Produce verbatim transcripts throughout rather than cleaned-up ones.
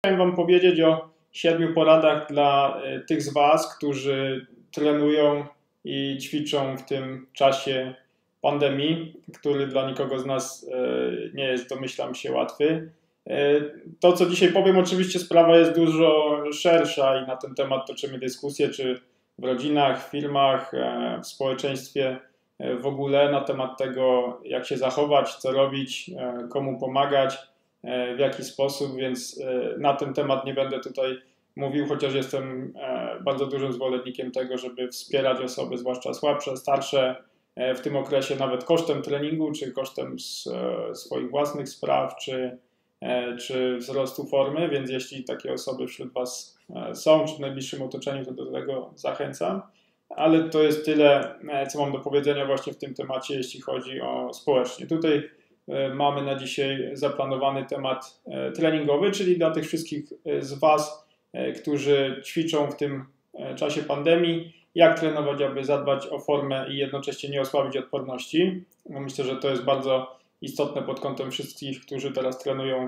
Chciałem Wam powiedzieć o siedmiu poradach dla tych z Was, którzy trenują i ćwiczą w tym czasie pandemii, który dla nikogo z nas nie jest, domyślam się, łatwy. To, co dzisiaj powiem, oczywiście sprawa jest dużo szersza i na ten temat toczymy dyskusję, czy w rodzinach, w firmach, w społeczeństwie w ogóle, na temat tego, jak się zachować, co robić, komu pomagać, w jaki sposób, więc na ten temat nie będę tutaj mówił, chociaż jestem bardzo dużym zwolennikiem tego, żeby wspierać osoby, zwłaszcza słabsze, starsze, w tym okresie nawet kosztem treningu, czy kosztem swoich własnych spraw, czy, czy wzrostu formy, więc jeśli takie osoby wśród Was są, czy w najbliższym otoczeniu, to do tego zachęcam. Ale to jest tyle, co mam do powiedzenia właśnie w tym temacie, jeśli chodzi o społecznie. Tutaj mamy na dzisiaj zaplanowany temat treningowy, czyli dla tych wszystkich z Was, którzy ćwiczą w tym czasie pandemii, jak trenować, aby zadbać o formę i jednocześnie nie osłabić odporności. Myślę, że to jest bardzo istotne pod kątem wszystkich, którzy teraz trenują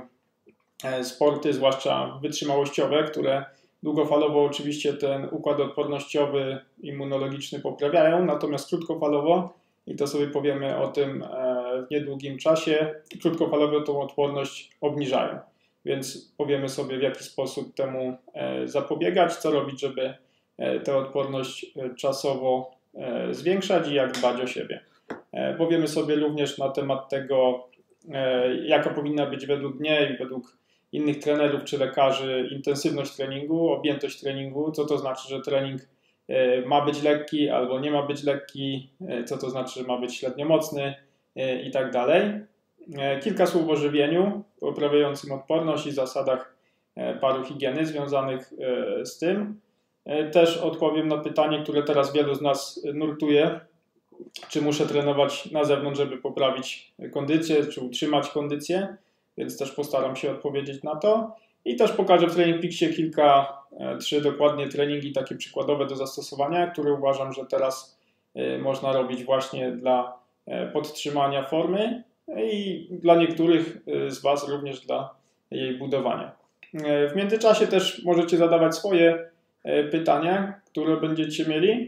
sporty, zwłaszcza wytrzymałościowe, które długofalowo oczywiście ten układ odpornościowy, immunologiczny poprawiają, natomiast krótkofalowo, i to sobie powiemy o tym w niedługim czasie, krótkofalowo tą odporność obniżają. Więc powiemy sobie, w jaki sposób temu zapobiegać, co robić, żeby tę odporność czasowo zwiększać i jak dbać o siebie. Powiemy sobie również na temat tego, jaka powinna być według mnie i według innych trenerów czy lekarzy intensywność treningu, objętość treningu, co to znaczy, że trening ma być lekki albo nie ma być lekki, co to znaczy, że ma być średnio mocny i tak dalej. Kilka słów o żywieniu poprawiającym odporność i zasadach paru higieny związanych z tym. Też odpowiem na pytanie, które teraz wielu z nas nurtuje, czy muszę trenować na zewnątrz, żeby poprawić kondycję, czy utrzymać kondycję, więc też postaram się odpowiedzieć na to. I też pokażę w Training Peaksie kilka, trzy dokładnie treningi takie przykładowe do zastosowania, które uważam, że teraz można robić właśnie dla podtrzymania formy i dla niektórych z Was również dla jej budowania. W międzyczasie też możecie zadawać swoje pytania, które będziecie mieli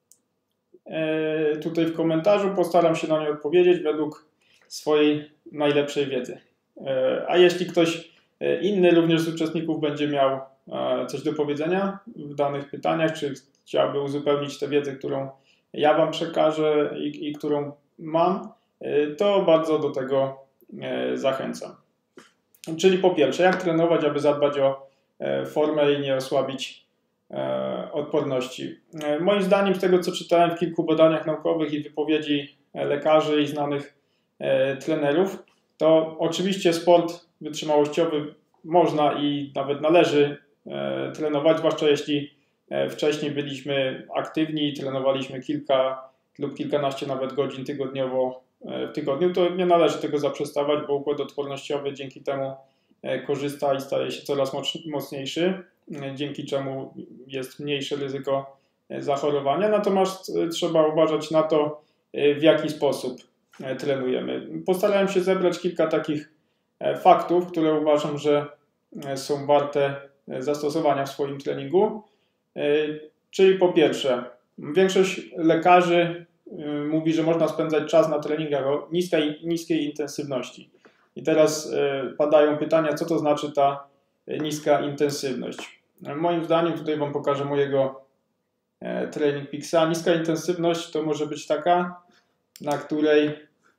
tutaj w komentarzu. Postaram się na nie odpowiedzieć według swojej najlepszej wiedzy. A jeśli ktoś inny również z uczestników będzie miał coś do powiedzenia w danych pytaniach, czy chciałby uzupełnić tę wiedzę, którą ja Wam przekażę i, i którą mam, to bardzo do tego zachęcam. Czyli po pierwsze, jak trenować, aby zadbać o formę i nie osłabić odporności. Moim zdaniem, z tego co czytałem w kilku badaniach naukowych i wypowiedzi lekarzy i znanych trenerów, to oczywiście sport wytrzymałościowy można i nawet należy trenować, zwłaszcza jeśli wcześniej byliśmy aktywni i trenowaliśmy kilka lub kilkanaście nawet godzin tygodniowo w tygodniu, to nie należy tego zaprzestawać, bo układ odpornościowy dzięki temu korzysta i staje się coraz mocniejszy, dzięki czemu jest mniejsze ryzyko zachorowania. Natomiast trzeba uważać na to, w jaki sposób trenujemy. Postarałem się zebrać kilka takich faktów, które uważam, że są warte zastosowania w swoim treningu. Czyli po pierwsze, większość lekarzy mówi, że można spędzać czas na treningach o niskiej, niskiej intensywności. I teraz padają pytania, co to znaczy ta niska intensywność. Moim zdaniem, tutaj Wam pokażę mojego Training Peaksa. Niska intensywność to może być taka, na której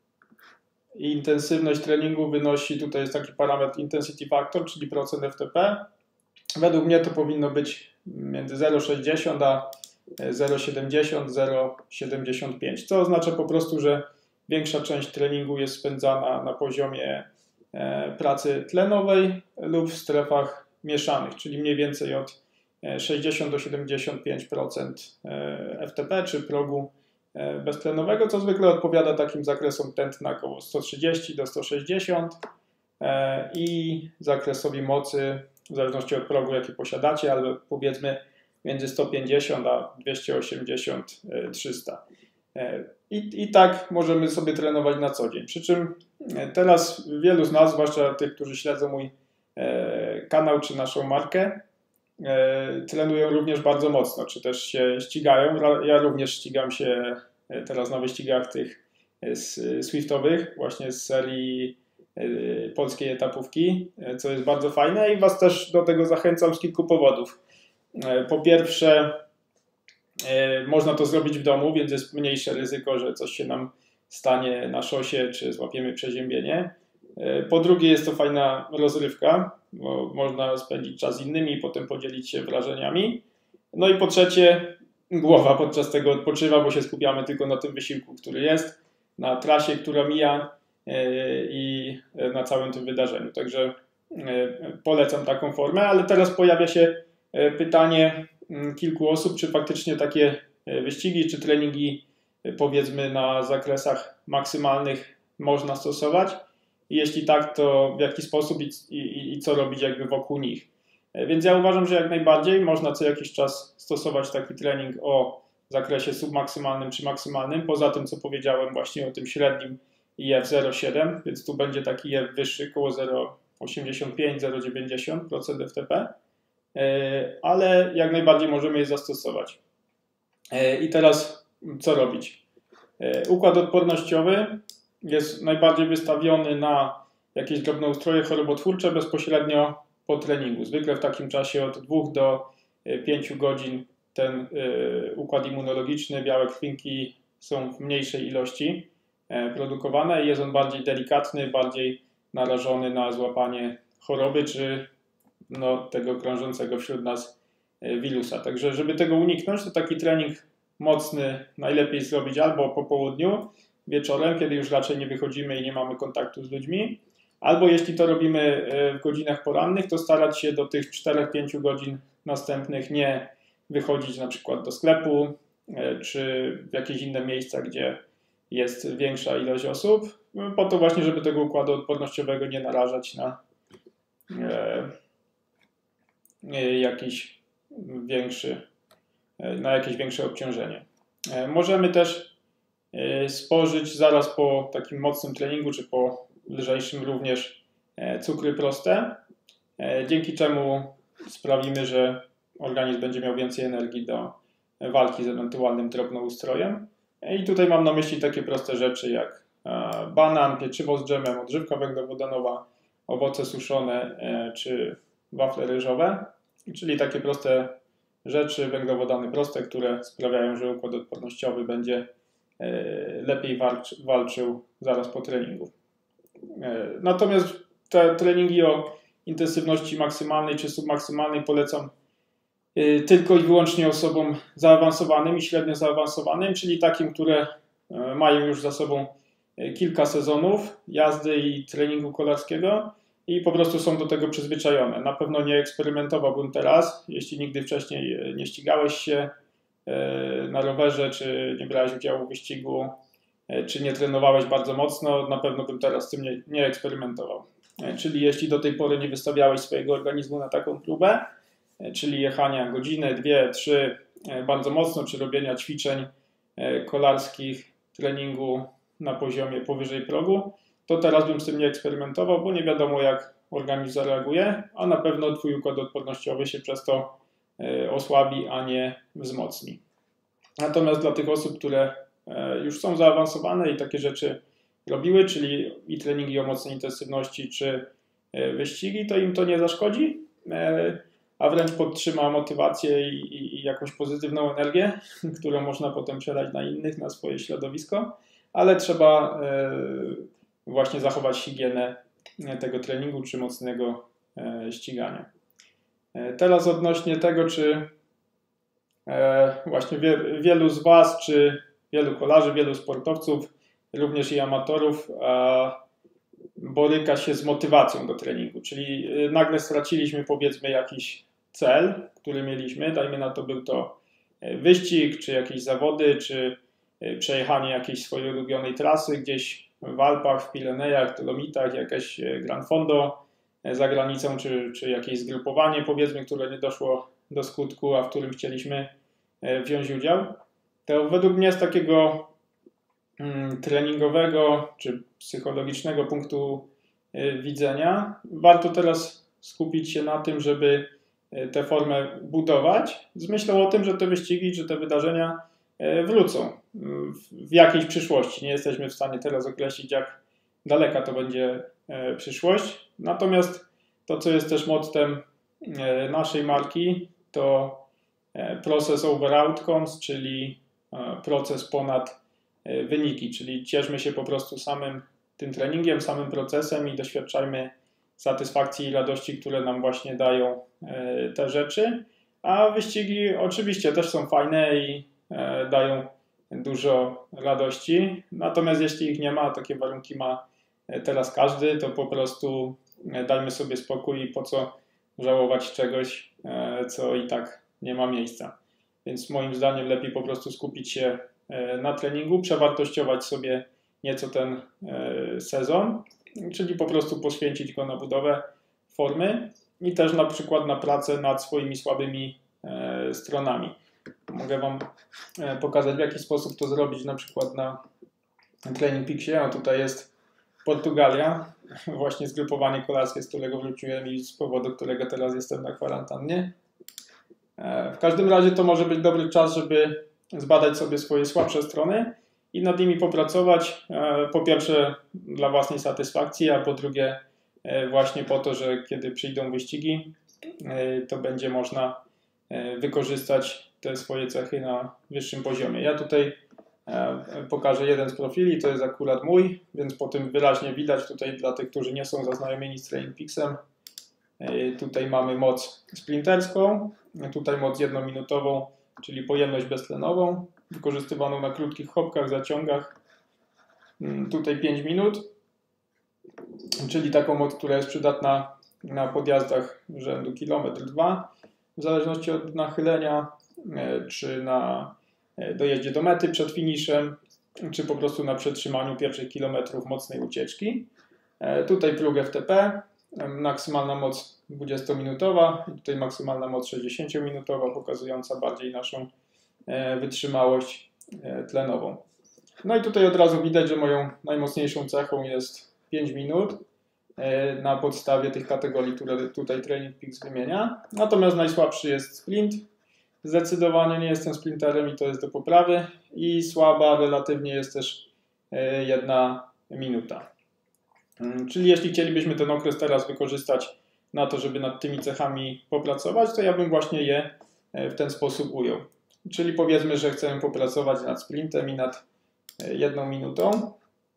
intensywność treningu wynosi, tutaj jest taki parametr intensity factor, czyli procent F T P. Według mnie to powinno być między zero przecinek sześćdziesiąt a zero przecinek siedemdziesiąt do zero przecinek siedemdziesiąt pięć, co oznacza po prostu, że większa część treningu jest spędzana na poziomie pracy tlenowej lub w strefach mieszanych, czyli mniej więcej od sześćdziesiąt do siedemdziesięciu pięciu procent F T P czy progu beztlenowego, co zwykle odpowiada takim zakresom tętna około sto trzydzieści do stu sześćdziesięciu i zakresowi mocy w zależności od progu, jaki posiadacie, ale powiedzmy między sto pięćdziesiąt a dwieście osiemdziesiąt do trzystu. I, I tak możemy sobie trenować na co dzień. Przy czym teraz wielu z nas, zwłaszcza tych, którzy śledzą mój kanał czy naszą markę, trenują również bardzo mocno, czy też się ścigają. Ja również ścigam się teraz na wyścigach tych Swiftowych, właśnie z serii polskiej etapówki, co jest bardzo fajne i Was też do tego zachęcam z kilku powodów. Po pierwsze, można to zrobić w domu, więc jest mniejsze ryzyko, że coś się nam stanie na szosie, czy złapiemy przeziębienie. Po drugie, jest to fajna rozrywka, bo można spędzić czas z innymi i potem podzielić się wrażeniami. No i po trzecie, głowa podczas tego odpoczywa, bo się skupiamy tylko na tym wysiłku, który jest, na trasie, która mija i na całym tym wydarzeniu. Także polecam taką formę, ale teraz pojawia się pytanie kilku osób, czy faktycznie takie wyścigi, czy treningi powiedzmy na zakresach maksymalnych można stosować. Jeśli tak, to w jaki sposób i, i, i co robić jakby wokół nich. Więc ja uważam, że jak najbardziej można co jakiś czas stosować taki trening o zakresie submaksymalnym czy maksymalnym. Poza tym, co powiedziałem właśnie o tym średnim I F zero przecinek siedem, więc tu będzie taki I F wyższy, około zero przecinek osiemdziesiąt pięć do zero przecinek dziewięćdziesiąt procent F T P, ale jak najbardziej możemy je zastosować. I teraz co robić? Układ odpornościowy jest najbardziej wystawiony na jakieś drobnoustroje chorobotwórcze bezpośrednio po treningu. Zwykle w takim czasie od dwóch do pięciu godzin ten układ immunologiczny, białe krwinki są w mniejszej ilości produkowane i jest on bardziej delikatny, bardziej narażony na złapanie choroby czy no, tego krążącego wśród nas wirusa. Także żeby tego uniknąć, to taki trening mocny najlepiej zrobić albo po południu, wieczorem, kiedy już raczej nie wychodzimy i nie mamy kontaktu z ludźmi, albo jeśli to robimy w godzinach porannych, to starać się do tych czterech do pięciu godzin następnych nie wychodzić na przykład do sklepu, czy w jakieś inne miejsca, gdzie jest większa ilość osób, po to właśnie, żeby tego układu odpornościowego nie narażać na jakiś większy, na jakieś większe obciążenie. Możemy też spożyć zaraz po takim mocnym treningu, czy po lżejszym również cukry proste, dzięki czemu sprawimy, że organizm będzie miał więcej energii do walki z ewentualnym drobnoustrojem. I tutaj mam na myśli takie proste rzeczy jak banan, pieczywo z dżemem, odżywka węglowodanowa, owoce suszone czy wafle ryżowe, czyli takie proste rzeczy, węglowodany proste, które sprawiają, że układ odpornościowy będzie lepiej walczy, walczył zaraz po treningu. Natomiast te treningi o intensywności maksymalnej czy submaksymalnej polecam tylko i wyłącznie osobom zaawansowanym i średnio zaawansowanym, czyli takim, które mają już za sobą kilka sezonów jazdy i treningu kolarskiego i po prostu są do tego przyzwyczajone. Na pewno nie eksperymentowałbym teraz, jeśli nigdy wcześniej nie ścigałeś się na rowerze, czy nie brałeś udziału w wyścigu, czy nie trenowałeś bardzo mocno, na pewno bym teraz z tym nie, nie eksperymentował. Czyli jeśli do tej pory nie wystawiałeś swojego organizmu na taką próbę, czyli jechania godzinę, dwie, trzy bardzo mocno, czy robienia ćwiczeń kolarskich, treningu na poziomie powyżej progu, to teraz bym z tym nie eksperymentował, bo nie wiadomo jak organizm zareaguje, a na pewno Twój układ odpornościowy się przez to osłabi, a nie wzmocni. Natomiast dla tych osób, które już są zaawansowane i takie rzeczy robiły, czyli i treningi o mocnej intensywności, czy wyścigi, to im to nie zaszkodzi, a wręcz podtrzyma motywację i, i, i jakąś pozytywną energię, którą można potem przelać na innych, na swoje środowisko, ale trzeba właśnie zachować higienę tego treningu czy mocnego ścigania. Teraz odnośnie tego, czy właśnie wielu z Was, czy wielu kolarzy, wielu sportowców, również i amatorów boryka się z motywacją do treningu, czyli nagle straciliśmy powiedzmy jakiś cel, który mieliśmy, dajmy na to był to wyścig, czy jakieś zawody, czy przejechanie jakiejś swojej ulubionej trasy gdzieś w Alpach, w Pirenejach, Dolomitach, jakieś Gran Fondo za granicą, czy, czy jakieś zgrupowanie powiedzmy, które nie doszło do skutku, a w którym chcieliśmy wziąć udział. To według mnie z takiego mm, treningowego czy psychologicznego punktu widzenia warto teraz skupić się na tym, żeby tę formę budować, z myślą o tym, że te wyścigi czy te wydarzenia wrócą w jakiejś przyszłości. Nie jesteśmy w stanie teraz określić, jak daleka to będzie przyszłość. Natomiast to, co jest też mottem naszej marki, to process over outcomes, czyli proces ponad wyniki, czyli cieszmy się po prostu samym tym treningiem, samym procesem i doświadczajmy satysfakcji i radości, które nam właśnie dają te rzeczy. A wyścigi oczywiście też są fajne i dają dużo radości, natomiast jeśli ich nie ma, takie warunki ma teraz każdy, to po prostu dajmy sobie spokój i po co żałować czegoś, co i tak nie ma miejsca. Więc moim zdaniem lepiej po prostu skupić się na treningu, przewartościować sobie nieco ten sezon, czyli po prostu poświęcić go na budowę formy i też na przykład na pracę nad swoimi słabymi stronami. Mogę Wam pokazać, w jaki sposób to zrobić, na przykład na Training Peaksie. A tutaj jest Portugalia, właśnie zgrupowanie kolarskie, z którego wróciłem i z powodu którego teraz jestem na kwarantannie. W każdym razie to może być dobry czas, żeby zbadać sobie swoje słabsze strony i nad nimi popracować. Po pierwsze dla własnej satysfakcji, a po drugie właśnie po to, że kiedy przyjdą wyścigi, to będzie można wykorzystać te swoje cechy na wyższym poziomie. Ja tutaj pokażę jeden z profili, to jest akurat mój, więc po tym wyraźnie widać tutaj dla tych, którzy nie są zaznajomieni z Training Peaksem. Tutaj mamy moc sprinterską, tutaj moc jednominutową, czyli pojemność beztlenową, wykorzystywaną na krótkich hopkach, zaciągach. Tutaj pięć minut, czyli taką moc, która jest przydatna na podjazdach rzędu kilometr dwa, w zależności od nachylenia, czy na dojeździe do mety przed finiszem, czy po prostu na przetrzymaniu pierwszych kilometrów mocnej ucieczki. Tutaj próg F T P, maksymalna moc dwudziestominutowa, tutaj maksymalna moc sześćdziesięciominutowa, pokazująca bardziej naszą wytrzymałość tlenową. No i tutaj od razu widać, że moją najmocniejszą cechą jest pięć minut na podstawie tych kategorii, które tutaj Training Peaks wymienia. Natomiast najsłabszy jest sprint. Zdecydowanie nie jestem sprinterem i to jest do poprawy. I słaba relatywnie jest też jedna minuta. Czyli jeśli chcielibyśmy ten okres teraz wykorzystać na to, żeby nad tymi cechami popracować, to ja bym właśnie je w ten sposób ujął. Czyli powiedzmy, że chcemy popracować nad sprintem i nad jedną minutą.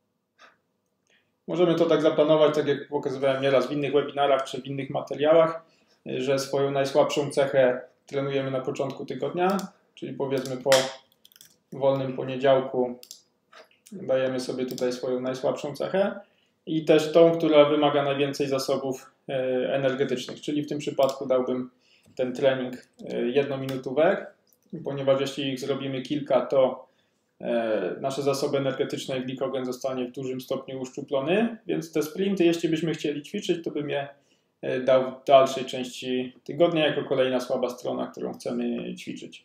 Możemy to tak zaplanować, tak jak pokazywałem nieraz w innych webinarach czy w innych materiałach, że swoją najsłabszą cechę trenujemy na początku tygodnia, czyli powiedzmy po wolnym poniedziałku dajemy sobie tutaj swoją najsłabszą cechę i też tą, która wymaga najwięcej zasobów energetycznych, czyli w tym przypadku dałbym ten trening jednominutówek, ponieważ jeśli ich zrobimy kilka, to nasze zasoby energetyczne i glikogen zostanie w dużym stopniu uszczuplony, więc te sprinty, jeśli byśmy chcieli ćwiczyć, to bym je dał w dalszej części tygodnia jako kolejna słaba strona, którą chcemy ćwiczyć.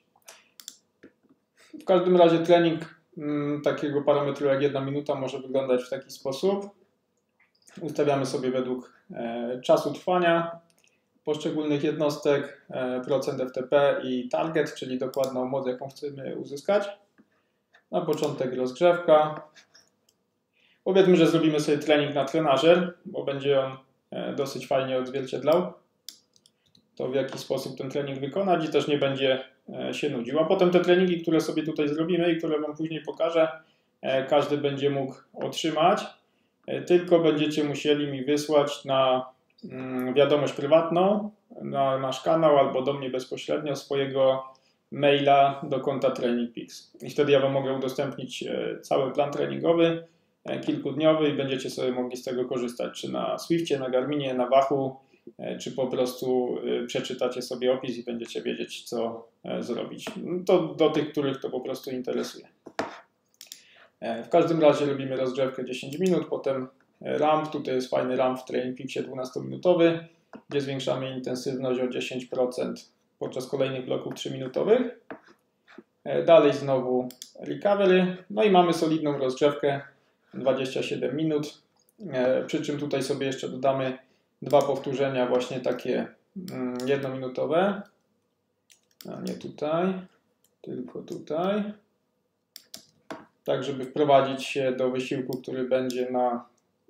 W każdym razie trening m, takiego parametru jak jedna minuta może wyglądać w taki sposób. Ustawiamy sobie według e, czasu trwania poszczególnych jednostek, e, procent F T P i target, czyli dokładną moc, jaką chcemy uzyskać. Na początek rozgrzewka. Powiedzmy, że zrobimy sobie trening na trenażer, bo będzie on dosyć fajnie odzwierciedlał to, w jaki sposób ten trening wykonać i też nie będzie się nudził. A potem te treningi, które sobie tutaj zrobimy i które Wam później pokażę, każdy będzie mógł otrzymać, tylko będziecie musieli mi wysłać na wiadomość prywatną, na nasz kanał albo do mnie bezpośrednio swojego maila do konta Training Peaks. I wtedy ja Wam mogę udostępnić cały plan treningowy, kilkudniowy i będziecie sobie mogli z tego korzystać, czy na Swiftie, na Garminie, na Wachu, czy po prostu przeczytacie sobie opis i będziecie wiedzieć, co zrobić. To do tych, których to po prostu interesuje. W każdym razie robimy rozgrzewkę dziesięć minut, potem ramp. Tutaj jest fajny ramp w Training Peaksie dwunastominutowy, gdzie zwiększamy intensywność o dziesięć procent podczas kolejnych bloków trzyminutowych. Dalej znowu recovery, no i mamy solidną rozgrzewkę dwadzieścia siedem minut, przy czym tutaj sobie jeszcze dodamy dwa powtórzenia właśnie takie jednominutowe, a nie tutaj, tylko tutaj, tak żeby wprowadzić się do wysiłku, który będzie na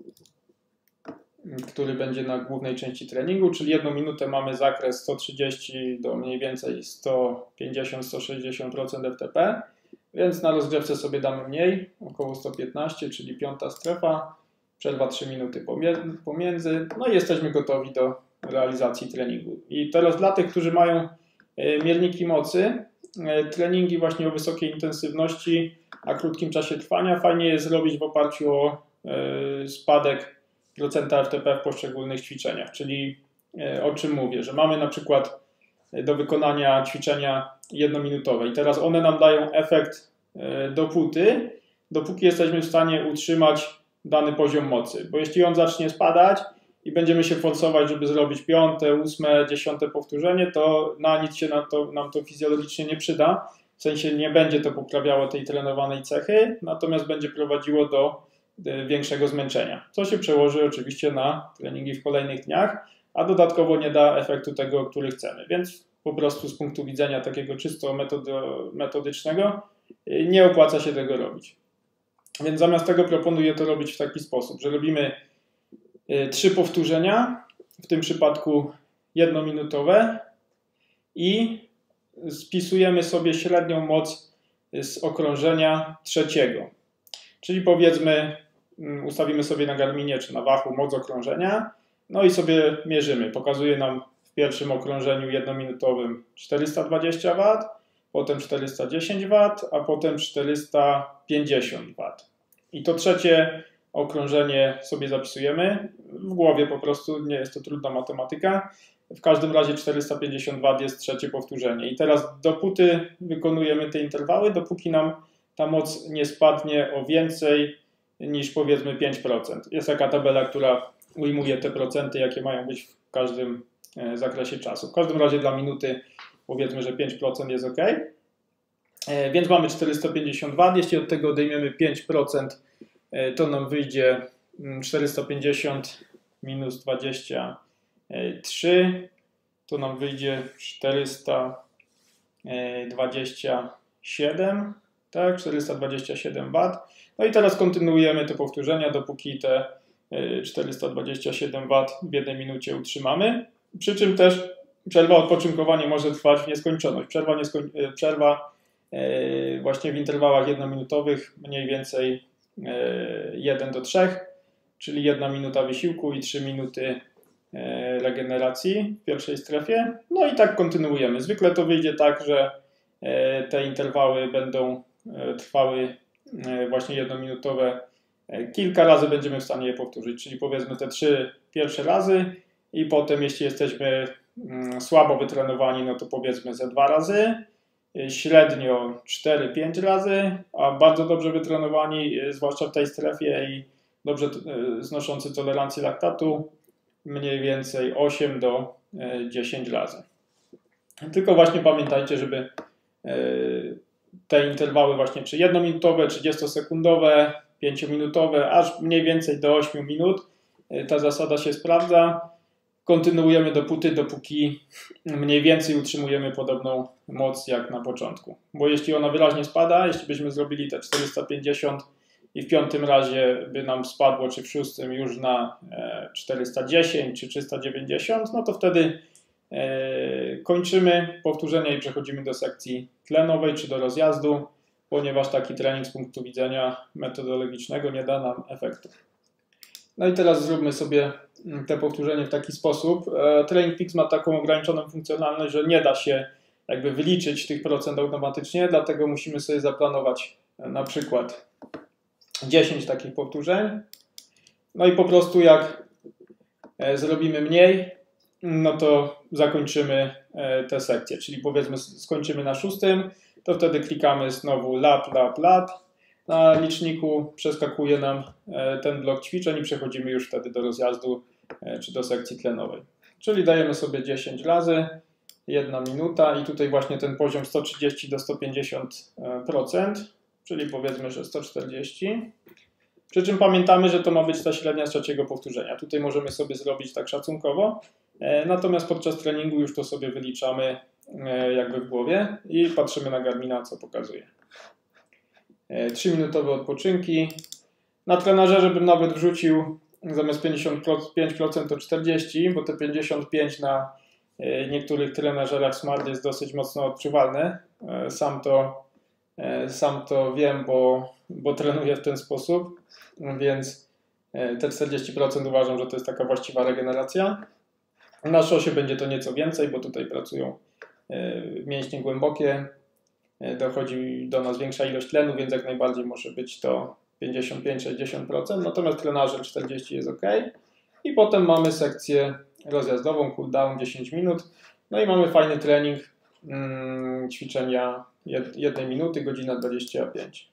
który będzie na głównej części treningu, czyli jedną minutę mamy zakres sto trzydzieści do mniej więcej sto pięćdziesiąt do stu sześćdziesięciu procent F T P, więc na rozgrzewce sobie damy mniej, około sto piętnaście, czyli piąta strefa, przerwa trzy minuty pomiędzy, no i jesteśmy gotowi do realizacji treningu. I teraz dla tych, którzy mają mierniki mocy, treningi właśnie o wysokiej intensywności, a krótkim czasie trwania, fajnie jest zrobić w oparciu o spadek procenta F T P w poszczególnych ćwiczeniach, czyli o czym mówię, że mamy na przykład do wykonania ćwiczenia jednominutowe i teraz one nam dają efekt dopóty, dopóki jesteśmy w stanie utrzymać dany poziom mocy, bo jeśli on zacznie spadać i będziemy się forsować, żeby zrobić piąte, ósme, dziesiąte powtórzenie, to na nic się nam to, nam to fizjologicznie nie przyda, w sensie nie będzie to poprawiało tej trenowanej cechy, natomiast będzie prowadziło do większego zmęczenia, co się przełoży oczywiście na treningi w kolejnych dniach, a dodatkowo nie da efektu tego, który chcemy, więc po prostu z punktu widzenia takiego czysto metodo, metodycznego nie opłaca się tego robić. Więc zamiast tego proponuję to robić w taki sposób, że robimy trzy powtórzenia, w tym przypadku jednominutowe i spisujemy sobie średnią moc z okrążenia trzeciego. Czyli powiedzmy, ustawimy sobie na Garminie czy na Wachu moc okrążenia, no i sobie mierzymy. Pokazuje nam w pierwszym okrążeniu jednominutowym czterysta dwadzieścia watów, potem czterysta dziesięć watów, a potem czterysta pięćdziesiąt watów. I to trzecie okrążenie sobie zapisujemy w głowie po prostu, nie jest to trudna matematyka. W każdym razie czterysta pięćdziesiąt watów jest trzecie powtórzenie. I teraz dopóty wykonujemy te interwały, dopóki nam ta moc nie spadnie o więcej niż powiedzmy pięć procent. Jest taka tabela, która ujmuje te procenty, jakie mają być w każdym zakresie czasu. W każdym razie dla minuty powiedzmy, że pięć procent jest ok. Więc mamy czterysta pięćdziesiąt watów. Jeśli od tego odejmiemy pięć procent, to nam wyjdzie czterysta pięćdziesiąt minus dwadzieścia trzy, to nam wyjdzie czterysta dwadzieścia siedem, tak, czterysta dwadzieścia siedem watów. No i teraz kontynuujemy te powtórzenia, dopóki te czterysta dwadzieścia siedem watów w jednej minucie utrzymamy. Przy czym też przerwa odpoczynkowa może trwać w nieskończoność. Przerwa, nieskoń... przerwa właśnie w interwałach jednominutowych mniej więcej jeden do trzech, czyli jedna minuta wysiłku i trzy minuty regeneracji w pierwszej strefie. No i tak kontynuujemy. Zwykle to wyjdzie tak, że te interwały będą trwały właśnie jednominutowe. Kilka razy będziemy w stanie je powtórzyć, czyli powiedzmy te trzy pierwsze razy i potem jeśli jesteśmy słabo wytrenowani, no to powiedzmy ze dwa razy, średnio cztery pięć razy, a bardzo dobrze wytrenowani, zwłaszcza w tej strefie i dobrze znoszący tolerancję laktatu, mniej więcej osiem do dziesięciu razy. Tylko właśnie pamiętajcie, żeby te interwały właśnie czy jednominutowe, trzydziestosekundowe, pięciominutowe, aż mniej więcej do ośmiu minut, ta zasada się sprawdza. Kontynuujemy dopóty, dopóki mniej więcej utrzymujemy podobną moc jak na początku. Bo jeśli ona wyraźnie spada, jeśli byśmy zrobili te czterysta pięćdziesiąt i w piątym razie by nam spadło, czy w szóstym już na czterysta dziesięć czy trzysta dziewięćdziesiąt, no to wtedy kończymy powtórzenia i przechodzimy do sekcji tlenowej czy do rozjazdu, ponieważ taki trening z punktu widzenia metodologicznego nie da nam efektu. No i teraz zróbmy sobie te powtórzenie w taki sposób. Training Peaks ma taką ograniczoną funkcjonalność, że nie da się jakby wyliczyć tych procent automatycznie, dlatego musimy sobie zaplanować na przykład dziesięć takich powtórzeń. No i po prostu jak zrobimy mniej, no to zakończymy tę sekcję, czyli powiedzmy skończymy na szóstym, to wtedy klikamy znowu lap, lap, lap. Na liczniku przeskakuje nam ten blok ćwiczeń i przechodzimy już wtedy do rozjazdu czy do sekcji tlenowej. Czyli dajemy sobie dziesięć razy, jedna minuta i tutaj właśnie ten poziom sto trzydzieści do stu pięćdziesięciu procent, czyli powiedzmy, że sto czterdzieści. Przy czym pamiętamy, że to ma być ta średnia z trzeciego powtórzenia. Tutaj możemy sobie zrobić tak szacunkowo, natomiast podczas treningu już to sobie wyliczamy jakby w głowie i patrzymy na Garmina, co pokazuje. trzyminutowe odpoczynki. Na trenażerze bym nawet wrzucił zamiast pięćdziesiąt pięć procent to czterdzieści procent, bo te pięćdziesiąt pięć procent na niektórych trenażerach Smart jest dosyć mocno odczuwalne. Sam to, sam to wiem, bo, bo trenuję w ten sposób, więc te czterdzieści procent uważam, że to jest taka właściwa regeneracja. Na szosie będzie to nieco więcej, bo tutaj pracują mięśnie głębokie, dochodzi do nas większa ilość tlenu, więc jak najbardziej może być to pięćdziesiąt pięć do sześćdziesięciu procent, natomiast trenażer czterdzieści jest ok. I potem mamy sekcję rozjazdową, cool down dziesięć minut, no i mamy fajny trening, hmm, ćwiczenia jednej minuty, godzina dwadzieścia pięć.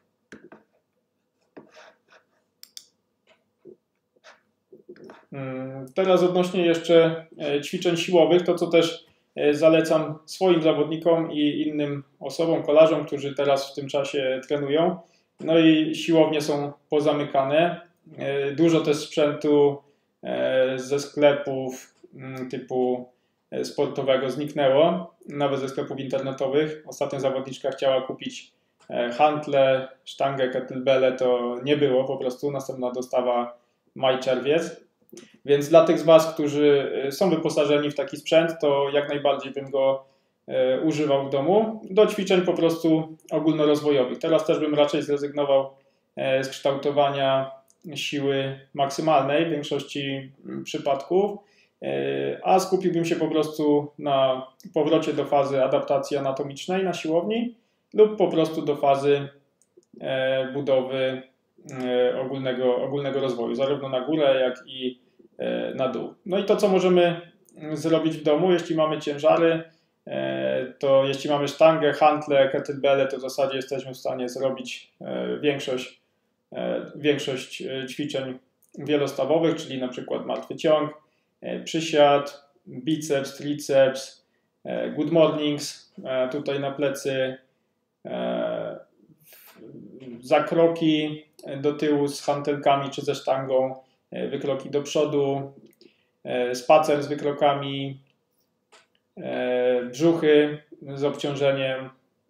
Hmm, teraz odnośnie jeszcze ćwiczeń siłowych, to co też zalecam swoim zawodnikom i innym osobom, kolarzom, którzy teraz w tym czasie trenują. No i siłownie są pozamykane. Dużo też sprzętu ze sklepów typu sportowego zniknęło, nawet ze sklepów internetowych. Ostatnio zawodniczka chciała kupić hantle, sztangę, kettlebelle, to nie było po prostu. Następna dostawa maj-czerwiec. Więc dla tych z Was, którzy są wyposażeni w taki sprzęt, to jak najbardziej bym go e, używał w domu do ćwiczeń po prostu ogólnorozwojowych. Teraz też bym raczej zrezygnował e, z kształtowania siły maksymalnej w większości przypadków, e, a skupiłbym się po prostu na powrocie do fazy adaptacji anatomicznej na siłowni lub po prostu do fazy e, budowy e, ogólnego, ogólnego rozwoju, zarówno na górę, jak i na dół. No i to, co możemy zrobić w domu, jeśli mamy ciężary, to jeśli mamy sztangę, hantle, kettlebelle, to w zasadzie jesteśmy w stanie zrobić większość, większość ćwiczeń wielostawowych, czyli na przykład martwy ciąg, przysiad, biceps, triceps, good mornings, tutaj na plecy, zakroki do tyłu z hantelkami czy ze sztangą, wykroki do przodu, spacer z wykrokami, brzuchy z obciążeniem,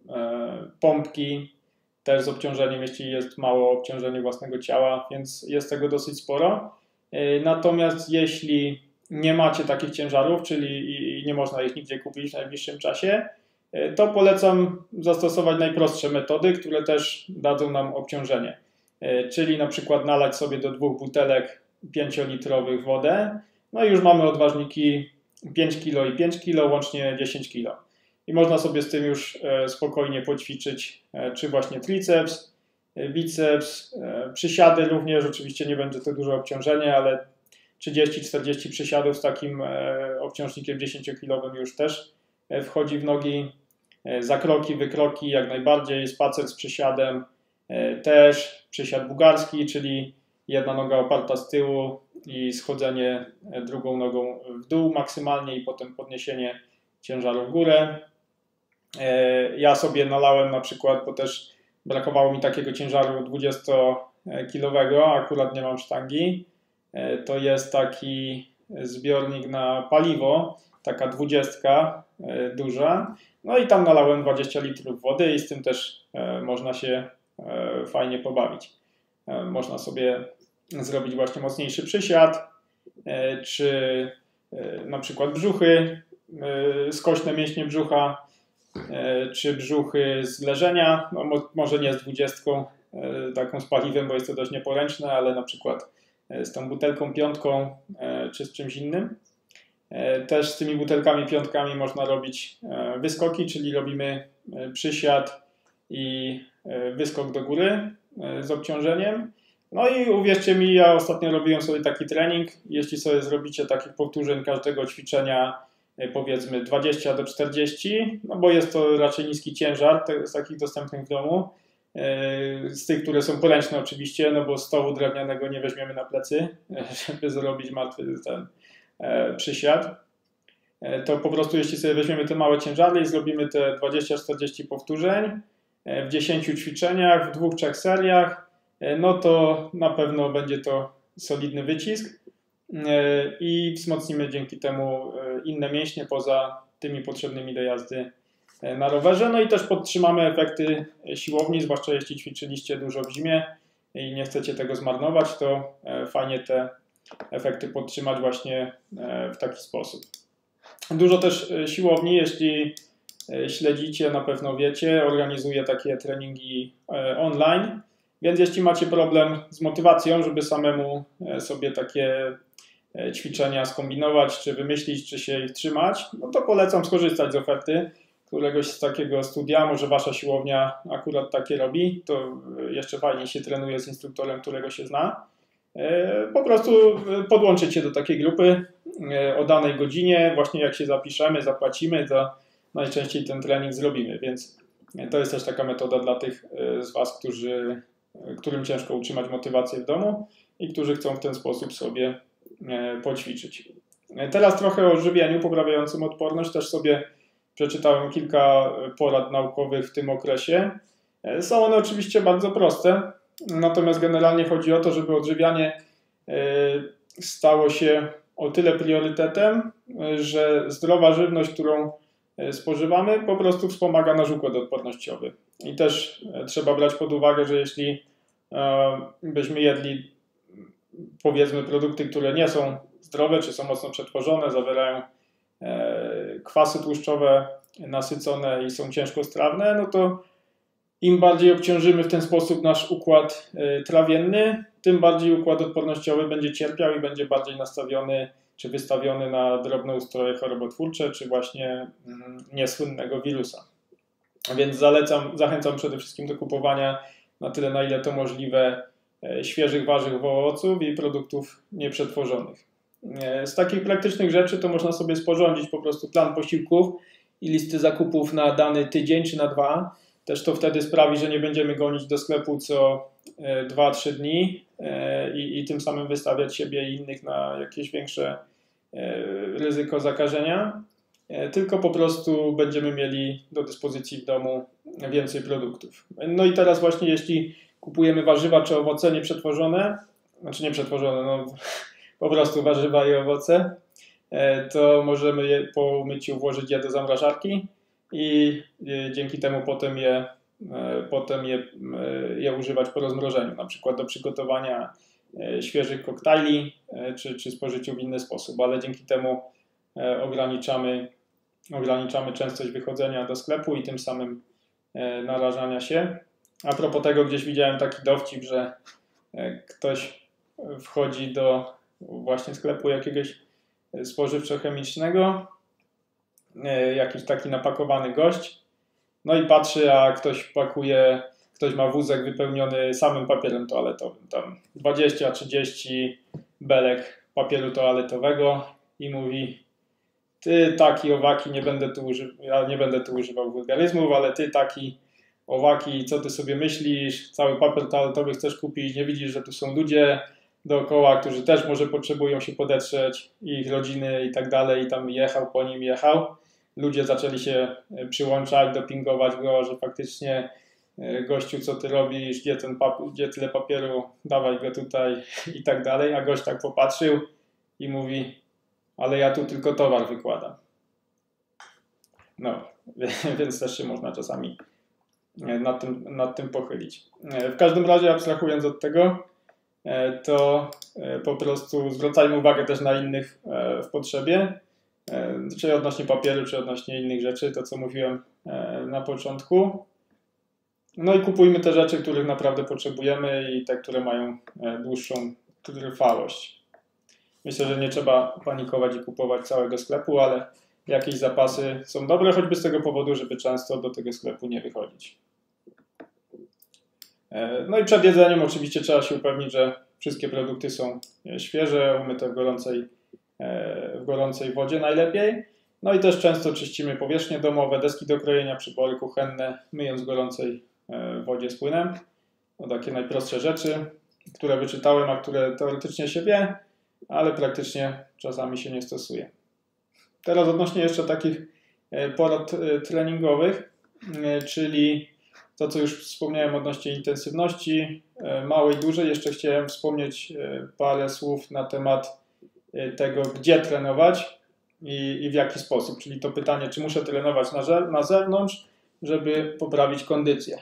pompki też z obciążeniem, jeśli jest mało obciążenie własnego ciała, więc jest tego dosyć sporo. Natomiast jeśli nie macie takich ciężarów, czyli nie można ich nigdzie kupić w najbliższym czasie, to polecam zastosować najprostsze metody, które też dadzą nam obciążenie. Czyli na przykład nalać sobie do dwóch butelek pięciolitrowych wodę, no i już mamy odważniki pięć kilo i pięć kilo, łącznie dziesięć kilo. I można sobie z tym już spokojnie poćwiczyć, czy właśnie triceps, biceps, przysiady również, oczywiście nie będzie to duże obciążenie, ale trzydzieści czterdzieści przysiadów z takim obciążnikiem dziesięciokilowym już też wchodzi w nogi, zakroki, wykroki jak najbardziej, spacer z przysiadem też, przysiad bułgarski, czyli jedna noga oparta z tyłu i schodzenie drugą nogą w dół maksymalnie i potem podniesienie ciężaru w górę. Ja sobie nalałem na przykład, bo też brakowało mi takiego ciężaru dwudziestokilowego, akurat nie mam sztangi. To jest taki zbiornik na paliwo, taka dwudziestka duża. No i tam nalałem dwadzieścia litrów wody i z tym też można się fajnie pobawić. Można sobie zrobić właśnie mocniejszy przysiad, czy na przykład brzuchy, skośne mięśnie brzucha, czy brzuchy z leżenia, no może nie z dwudziestką taką z paliwem, bo jest to dość nieporęczne, ale na przykład z tą butelką piątką, czy z czymś innym. Też z tymi butelkami piątkami można robić wyskoki, czyli robimy przysiad i wyskok do góry z obciążeniem. No i uwierzcie mi, ja ostatnio robiłem sobie taki trening. Jeśli sobie zrobicie takich powtórzeń każdego ćwiczenia, powiedzmy dwadzieścia do czterdziestu, no bo jest to raczej niski ciężar z takich dostępnych w domu, z tych, które są poręczne oczywiście, no bo stołu drewnianego nie weźmiemy na plecy, żeby zrobić martwy ten przysiad. To po prostu jeśli sobie weźmiemy te małe ciężary i zrobimy te dwadzieścia czterdzieści powtórzeń w dziesięciu ćwiczeniach, w dwóch, trzech seriach, no to na pewno będzie to solidny wycisk i wzmocnimy dzięki temu inne mięśnie poza tymi potrzebnymi do jazdy na rowerze. No i też podtrzymamy efekty siłowni, zwłaszcza jeśli ćwiczyliście dużo w zimie i nie chcecie tego zmarnować, to fajnie te efekty podtrzymać właśnie w taki sposób. Dużo też siłowni, jeśli śledzicie, na pewno wiecie, organizuję takie treningi online, więc jeśli macie problem z motywacją, żeby samemu sobie takie ćwiczenia skombinować, czy wymyślić, czy się ich trzymać, no to polecam skorzystać z oferty któregoś z takiego studia, może wasza siłownia akurat takie robi, to jeszcze fajnie się trenuje z instruktorem, którego się zna. Po prostu podłączyć się do takiej grupy o danej godzinie, właśnie jak się zapiszemy, zapłacimy, to najczęściej ten trening zrobimy, więc to jest też taka metoda dla tych z was, którzy, którym ciężko utrzymać motywację w domu i którzy chcą w ten sposób sobie poćwiczyć. Teraz trochę o żywieniu poprawiającym odporność, też sobie przeczytałem kilka porad naukowych w tym okresie. Są one oczywiście bardzo proste, natomiast generalnie chodzi o to, żeby odżywianie stało się o tyle priorytetem, że zdrowa żywność, którą spożywamy, po prostu wspomaga nasz układ odpornościowy. I też trzeba brać pod uwagę, że jeśli byśmy jedli, powiedzmy, produkty, które nie są zdrowe, czy są mocno przetworzone, zawierają kwasy tłuszczowe nasycone i są ciężkostrawne, no to im bardziej obciążymy w ten sposób nasz układ trawienny, tym bardziej układ odpornościowy będzie cierpiał i będzie bardziej nastawiony czy wystawiony na drobnoustroje chorobotwórcze, czy właśnie niesłynnego wirusa. Więc zalecam, zachęcam przede wszystkim do kupowania na tyle, na ile to możliwe, świeżych warzyw, owoców i produktów nieprzetworzonych. Z takich praktycznych rzeczy to można sobie sporządzić po prostu plan posiłków i listy zakupów na dany tydzień czy na dwa. Też to wtedy sprawi, że nie będziemy gonić do sklepu co dwa trzy dni i, i tym samym wystawiać siebie i innych na jakieś większe ryzyko zakażenia, tylko po prostu będziemy mieli do dyspozycji w domu więcej produktów. No i teraz właśnie jeśli kupujemy warzywa czy owoce nieprzetworzone, znaczy nieprzetworzone, no po prostu warzywa i owoce, to możemy je po umyciu włożyć je do zamrażarki i dzięki temu potem je, potem je, je używać po rozmrożeniu, na przykład do przygotowania świeżych koktajli czy, czy spożyciu w inny sposób, ale dzięki temu ograniczamy, ograniczamy częstość wychodzenia do sklepu i tym samym narażania się. A propos tego, gdzieś widziałem taki dowcip, że ktoś wchodzi do właśnie sklepu jakiegoś spożywczo-chemicznego, jakiś taki napakowany gość, no i patrzy, a ktoś pakuje, ktoś ma wózek wypełniony samym papierem toaletowym, tam dwadzieścia trzydzieści belek papieru toaletowego i mówi: ty taki owaki, nie będę tu używał, ja nie będę tu używał wulgaryzmów, ale ty taki owaki, co ty sobie myślisz, cały papier toaletowy chcesz kupić, nie widzisz, że tu są ludzie dookoła, którzy też może potrzebują się podetrzeć, ich rodziny i tak dalej, i tam jechał po nim, jechał. Ludzie zaczęli się przyłączać, dopingować go, że faktycznie gościu, co ty robisz, gdzie, ten pap- gdzie tyle papieru, dawaj go tutaj i tak dalej, a gość tak popatrzył i mówi: ale ja tu tylko towar wykładam. No, więc też się można czasami nad tym, nad tym pochylić. W każdym razie, abstrahując od tego, to po prostu zwracajmy uwagę też na innych w potrzebie, czy odnośnie papieru, czy odnośnie innych rzeczy, to co mówiłem na początku. No i kupujmy te rzeczy, których naprawdę potrzebujemy i te, które mają dłuższą trwałość. Myślę, że nie trzeba panikować i kupować całego sklepu, ale jakieś zapasy są dobre, choćby z tego powodu, żeby często do tego sklepu nie wychodzić. No i przed jedzeniem oczywiście trzeba się upewnić, że wszystkie produkty są świeże, umyte w gorącej, w gorącej wodzie najlepiej. No i też często czyścimy powierzchnie domowe, deski do krojenia, przybory kuchenne, myjąc w gorącej wodzie z płynem. To takie najprostsze rzeczy, które wyczytałem, a które teoretycznie się wie, ale praktycznie czasami się nie stosuje. Teraz odnośnie jeszcze takich porad treningowych, czyli To, co już wspomniałem odnośnie intensywności, małej, dużej, jeszcze chciałem wspomnieć parę słów na temat tego, gdzie trenować i, i w jaki sposób. Czyli to pytanie, czy muszę trenować na, na zewnątrz, żeby poprawić kondycję.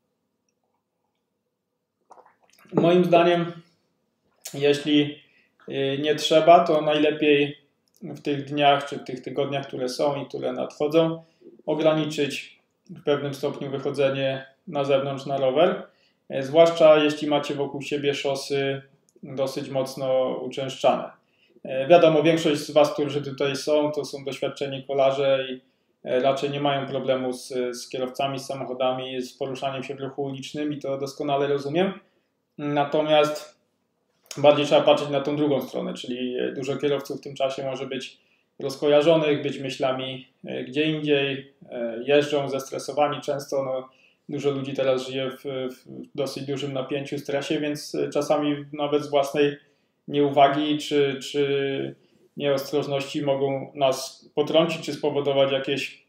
Moim zdaniem, jeśli nie trzeba, to najlepiej w tych dniach czy w tych tygodniach, które są i które nadchodzą, ograniczyć w pewnym stopniu wychodzenie na zewnątrz na rower, zwłaszcza jeśli macie wokół siebie szosy dosyć mocno uczęszczane. Wiadomo, większość z Was, którzy tutaj są, to są doświadczeni kolarze i raczej nie mają problemu z, z kierowcami, z samochodami, z poruszaniem się w ruchu ulicznym i to doskonale rozumiem. Natomiast bardziej trzeba patrzeć na tą drugą stronę, czyli dużo kierowców w tym czasie może być rozkojarzonych, być myślami gdzie indziej, jeżdżą zestresowani często. No, dużo ludzi teraz żyje w, w dosyć dużym napięciu, stresie, więc czasami nawet z własnej nieuwagi czy, czy nieostrożności mogą nas potrącić czy spowodować jakieś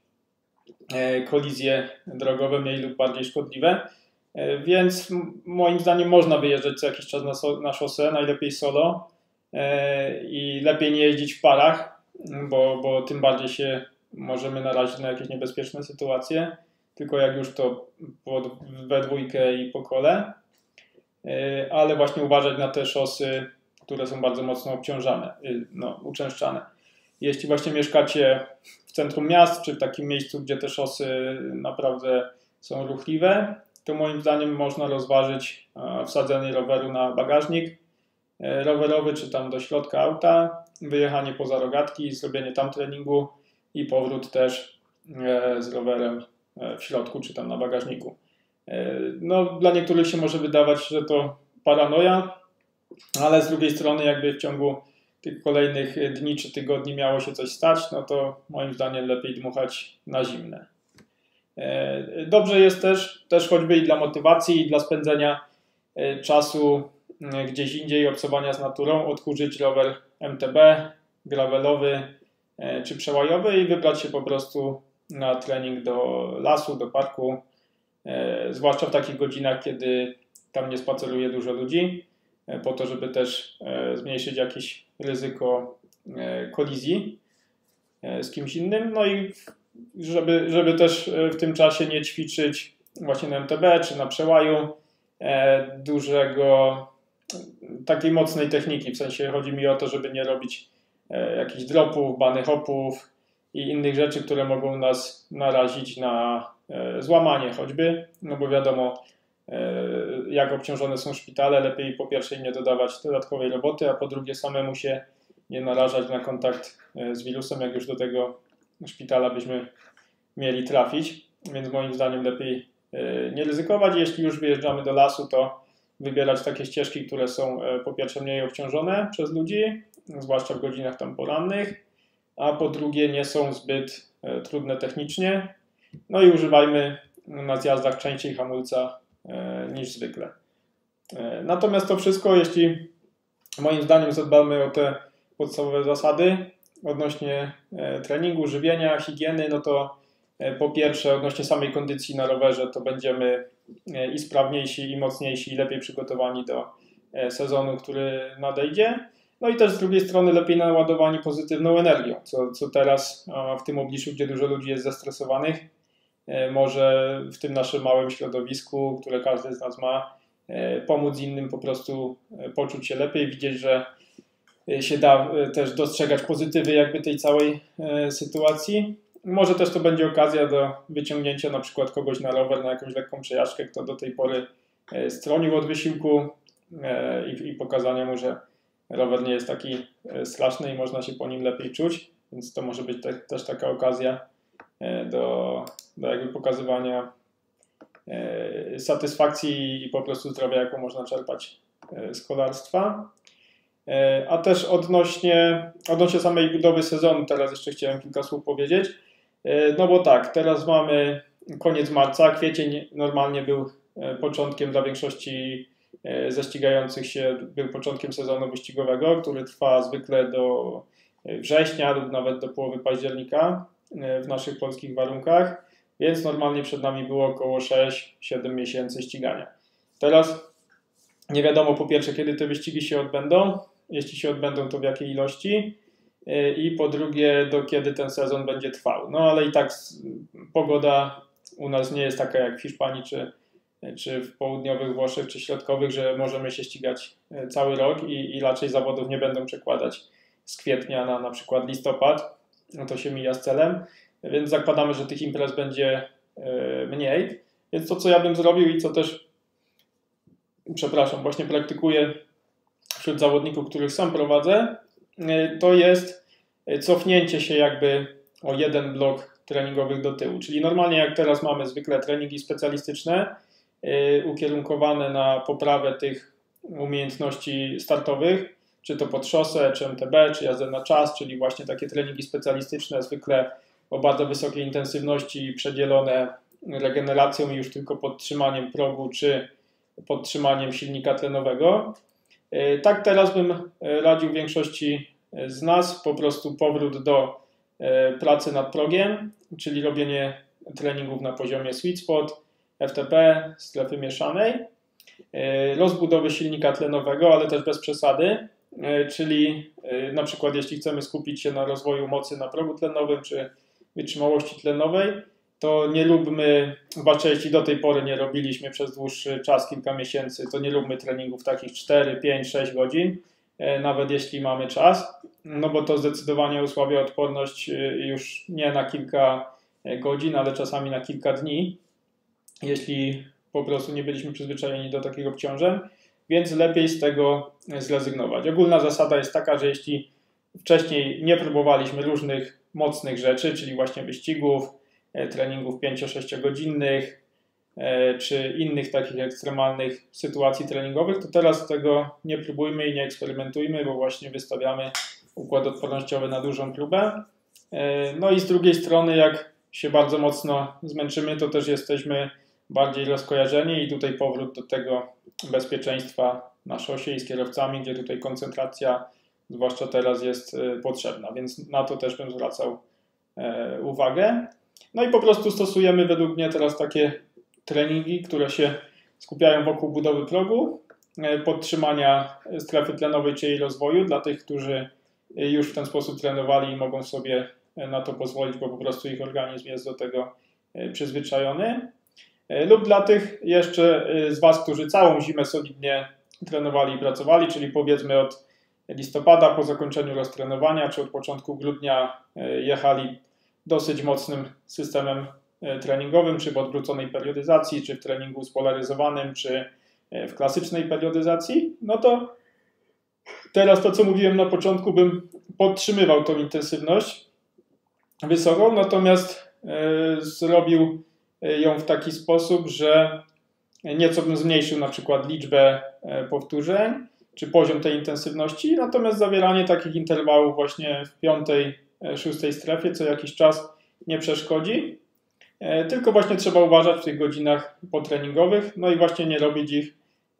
kolizje drogowe mniej lub bardziej szkodliwe. Więc moim zdaniem można wyjeżdżać co jakiś czas na, so, na szosę, najlepiej solo i lepiej nie jeździć w parach, bo, bo tym bardziej się możemy narazić na jakieś niebezpieczne sytuacje, tylko jak już to pod, we dwójkę i po kole, ale właśnie uważać na te szosy, które są bardzo mocno obciążane, no, uczęszczane. Jeśli właśnie mieszkacie w centrum miast, czy w takim miejscu, gdzie te szosy naprawdę są ruchliwe, to moim zdaniem można rozważyć wsadzenie roweru na bagażnik rowerowy, czy tam do środka auta, wyjechanie poza rogatki, zrobienie tam treningu i powrót też z rowerem w środku, czy tam na bagażniku. No, dla niektórych się może wydawać, że to paranoja, ale z drugiej strony jakby w ciągu tych kolejnych dni czy tygodni miało się coś stać, no to moim zdaniem lepiej dmuchać na zimne. Dobrze jest też, też choćby i dla motywacji, i dla spędzenia czasu gdzieś indziej, obcowania z naturą, odkurzyć rower M T B, gravelowy czy przełajowy i wybrać się po prostu na trening do lasu, do parku, zwłaszcza w takich godzinach, kiedy tam nie spaceruje dużo ludzi, po to, żeby też zmniejszyć jakieś ryzyko kolizji z kimś innym, no i żeby, żeby też w tym czasie nie ćwiczyć właśnie na M T B czy na przełaju dużego, takiej mocnej techniki, w sensie chodzi mi o to, żeby nie robić jakichś dropów, bunny hopów i innych rzeczy, które mogą nas narazić na złamanie choćby, no bo wiadomo, jak obciążone są szpitale, lepiej po pierwsze im nie dodawać dodatkowej roboty, a po drugie samemu się nie narażać na kontakt z wirusem, jak już do tego szpitala byśmy mieli trafić, więc moim zdaniem lepiej nie ryzykować. Jeśli już wyjeżdżamy do lasu, to wybierać takie ścieżki, które są po pierwsze mniej obciążone przez ludzi, zwłaszcza w godzinach tam porannych, a po drugie nie są zbyt trudne technicznie, no i używajmy na zjazdach częściej hamulca niż zwykle. Natomiast to wszystko, jeśli moim zdaniem zadbamy o te podstawowe zasady odnośnie treningu, żywienia, higieny, no to po pierwsze odnośnie samej kondycji na rowerze to będziemy i sprawniejsi, i mocniejsi, i lepiej przygotowani do sezonu, który nadejdzie. No i też z drugiej strony lepiej naładowani pozytywną energią, co, co teraz w tym obliczu, gdzie dużo ludzi jest zestresowanych, może w tym naszym małym środowisku, które każdy z nas ma, pomóc innym po prostu poczuć się lepiej, widzieć, że się da też dostrzegać pozytywy jakby tej całej sytuacji. Może też to będzie okazja do wyciągnięcia na przykład kogoś na rower, na jakąś lekką przejażdżkę, kto do tej pory stronił od wysiłku i, i pokazania mu, że rower nie jest taki straszny i można się po nim lepiej czuć, więc to może być te, też taka okazja do, do jakby pokazywania satysfakcji i po prostu zdrowia, jaką można czerpać z kolarstwa. A też odnośnie, odnośnie samej budowy sezonu, teraz jeszcze chciałem kilka słów powiedzieć. No bo tak, teraz mamy koniec marca, kwiecień normalnie był początkiem dla większości ze ścigających się, był początkiem sezonu wyścigowego, który trwa zwykle do września lub nawet do połowy października w naszych polskich warunkach, więc normalnie przed nami było około sześć siedem miesięcy ścigania. Teraz nie wiadomo po pierwsze, kiedy te wyścigi się odbędą, jeśli się odbędą, to w jakiej ilości i po drugie, do kiedy ten sezon będzie trwał. No ale i tak pogoda u nas nie jest taka jak w Hiszpanii, czy, czy w południowych Włoszech, czy środkowych, że możemy się ścigać cały rok i, i raczej zawodów nie będą przekładać z kwietnia na na przykład listopad. No to się mija z celem, więc zakładamy, że tych imprez będzie mniej. Więc to, co ja bym zrobił i co też, przepraszam, właśnie praktykuję wśród zawodników, których sam prowadzę, to jest cofnięcie się jakby o jeden blok treningowych do tyłu. Czyli normalnie jak teraz mamy zwykle treningi specjalistyczne ukierunkowane na poprawę tych umiejętności startowych, czy to pod szosę, czy M T B, czy jazdę na czas, czyli właśnie takie treningi specjalistyczne, zwykle o bardzo wysokiej intensywności, przedzielone regeneracją i już tylko podtrzymaniem progu, czy podtrzymaniem silnika tlenowego. Tak teraz bym radził większości z nas po prostu powrót do pracy nad progiem, czyli robienie treningów na poziomie sweet spot, F T P, strefy mieszanej, rozbudowy silnika tlenowego, ale też bez przesady, czyli na przykład jeśli chcemy skupić się na rozwoju mocy na progu tlenowym czy wytrzymałości tlenowej, to nie róbmy, zwłaszcza jeśli do tej pory nie robiliśmy przez dłuższy czas, kilka miesięcy, to nie róbmy treningów takich cztery, pięć, sześć godzin, nawet jeśli mamy czas, no bo to zdecydowanie osłabia odporność już nie na kilka godzin, ale czasami na kilka dni, jeśli po prostu nie byliśmy przyzwyczajeni do takiego obciążeń, więc lepiej z tego zrezygnować. Ogólna zasada jest taka, że jeśli wcześniej nie próbowaliśmy różnych mocnych rzeczy, czyli właśnie wyścigów, treningów pięcio-sześć godzinnych, czy innych takich ekstremalnych sytuacji treningowych, to teraz tego nie próbujmy i nie eksperymentujmy, bo właśnie wystawiamy układ odpornościowy na dużą próbę. No i z drugiej strony, jak się bardzo mocno zmęczymy, to też jesteśmy bardziej rozkojarzeni i tutaj powrót do tego bezpieczeństwa na szosie i z kierowcami, gdzie tutaj koncentracja, zwłaszcza teraz, jest potrzebna, więc na to też bym zwracał uwagę. No i po prostu stosujemy według mnie teraz takie treningi, które się skupiają wokół budowy progu, podtrzymania strefy tlenowej czy jej rozwoju dla tych, którzy już w ten sposób trenowali i mogą sobie na to pozwolić, bo po prostu ich organizm jest do tego przyzwyczajony. Lub dla tych jeszcze z Was, którzy całą zimę solidnie trenowali i pracowali, czyli powiedzmy od listopada po zakończeniu roztrenowania, czy od początku grudnia jechali dosyć mocnym systemem treningowym, czy w odwróconej periodyzacji, czy w treningu spolaryzowanym, czy w klasycznej periodyzacji, no to teraz to, co mówiłem na początku, bym podtrzymywał tą intensywność wysoką, natomiast zrobił ją w taki sposób, że nieco bym zmniejszył na przykład liczbę powtórzeń, czy poziom tej intensywności, natomiast zawieranie takich interwałów właśnie w piątej, szóstej strefie co jakiś czas nie przeszkodzi, tylko właśnie trzeba uważać w tych godzinach potreningowych, no i właśnie nie robić ich,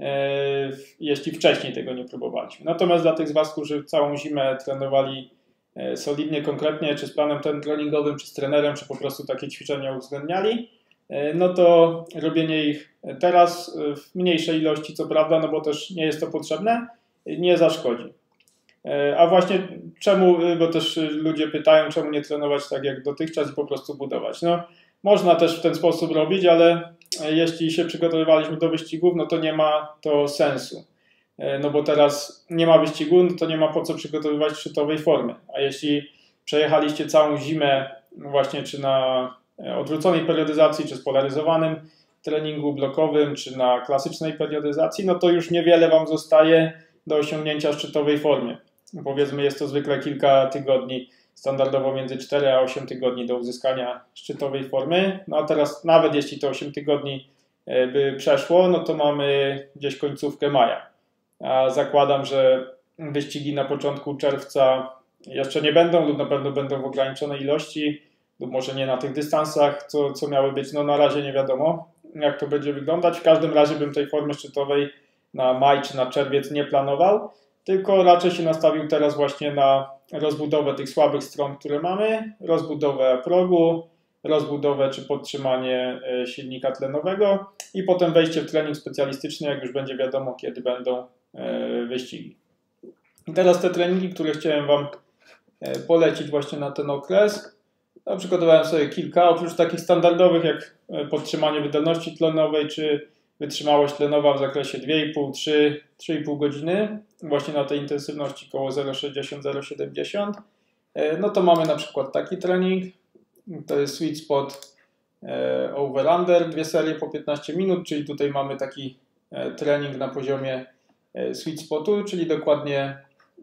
jeśli wcześniej tego nie próbowaliśmy. Natomiast dla tych z Was, którzy całą zimę trenowali solidnie, konkretnie, czy z planem treningowym, czy z trenerem, czy po prostu takie ćwiczenia uwzględniali, no to robienie ich teraz w mniejszej ilości, co prawda, no bo też nie jest to potrzebne, nie zaszkodzi. A właśnie czemu, bo też ludzie pytają, czemu nie trenować tak jak dotychczas i po prostu budować. No, można też w ten sposób robić, ale jeśli się przygotowywaliśmy do wyścigów, no to nie ma to sensu. No bo teraz nie ma wyścigu, no to nie ma po co przygotowywać szczytowej formy. A jeśli przejechaliście całą zimę właśnie czy na odwróconej periodyzacji, czy spolaryzowanym treningu blokowym, czy na klasycznej periodyzacji, no to już niewiele Wam zostaje do osiągnięcia szczytowej formy. Powiedzmy, jest to zwykle kilka tygodni, standardowo między cztery a osiem tygodni do uzyskania szczytowej formy. No a teraz nawet jeśli to osiem tygodni by przeszło, no to mamy gdzieś końcówkę maja. A zakładam, że wyścigi na początku czerwca jeszcze nie będą lub na pewno będą w ograniczonej ilości, lub może nie na tych dystansach, co, co miały być. No na razie nie wiadomo, jak to będzie wyglądać. W każdym razie bym tej formy szczytowej na maj czy na czerwiec nie planował, tylko raczej się nastawił teraz właśnie na rozbudowę tych słabych stron, które mamy, rozbudowę progu, rozbudowę czy podtrzymanie silnika tlenowego i potem wejście w trening specjalistyczny, jak już będzie wiadomo, kiedy będą wyścigi. I teraz te treningi, które chciałem Wam polecić właśnie na ten okres, no, przygotowałem sobie kilka, oprócz takich standardowych jak podtrzymanie wydolności tlenowej czy wytrzymałość tlenowa w zakresie dwie i pół do trzech, trzy i pół godziny, właśnie na tej intensywności około zero przecinek sześćdziesiąt do zero przecinek siedemdziesiąt. No to mamy na przykład taki trening, to jest sweet spot over-under, dwie serie po piętnaście minut, czyli tutaj mamy taki trening na poziomie sweet spotu, czyli dokładnie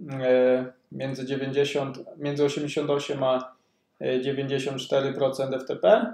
między, dziewięćdziesiąt, między osiemdziesiąt osiem a dziewięćdziesiąt cztery procent F T P